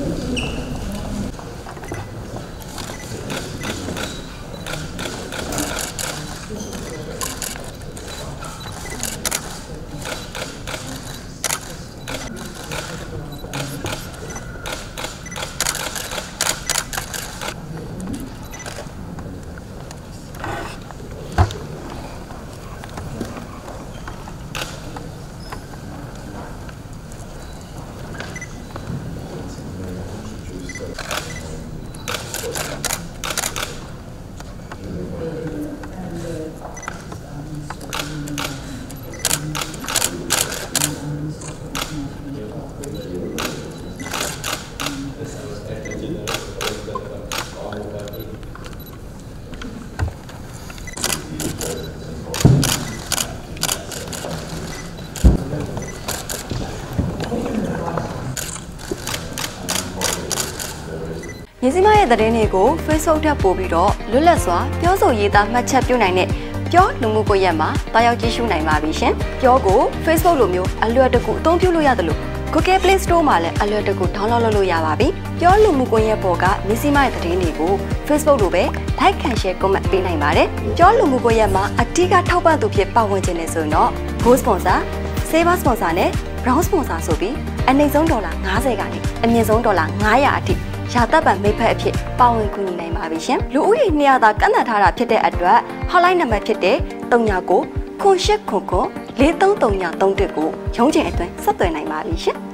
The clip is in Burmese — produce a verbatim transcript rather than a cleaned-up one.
မြစီမရဲ့သတင်းတွေကို Facebook ထပ်ပို့ပြီးတော့လွတ်လပ်စွာပြောဆိုရေးသားမှတ်ချက်ပြုနိုင်တဲ့ပြောလူမှုကွန်ရက်မှာတာရောက်ကြည့်ရှုနိုင်ပါပြီရှင်။ပြောကို Facebook လိုမျိုးအလွယ်တကူအသုံးပြုလို့ရတယ်လို့ Google Play Store မှာလည်းအလွယ်တကူ download လုပ်လို့ရပါပြီ။ပြောလူမှုကွန်ရက်ပေါ်ကမြစီမရဲ့သတင်းတွေကို Facebook လိုပဲ like and share comment ပေးနိုင်ပါတယ်။ပြောလူမှုကွန်ရက်မှာအထူးကထောက်ပံ့သူဖြစ်ပါဝင်ခြင်းနဲ့ဆိုရင်တော့ Gold Sponsor, Saver Sponsor နဲ့ Brown Sponsor ဆိုပြီးအနည်းဆုံးဒေါ်လာ၅၀ကနေအမြင့်ဆုံးဒေါ်လာ၅၀၀အထိရာသက်ပံမိတ်ဖက်အဖြစ်ပါဝင်ကူညီနိုင်ပါပြီရှင်လူဦးရေနှစ်ရာသာကန့်သတ်ထားတာဖြစ်တဲ့အတွက် hotline နံပါတ်ဖြစ်တဲ့၃ညကိုခွန်၈ခွန်ခွန်၄၃၃ည၃တစ်ကိုရုံးချိန်အတွင်းဆက်သွယ်နိုင်ပါပြီရှင်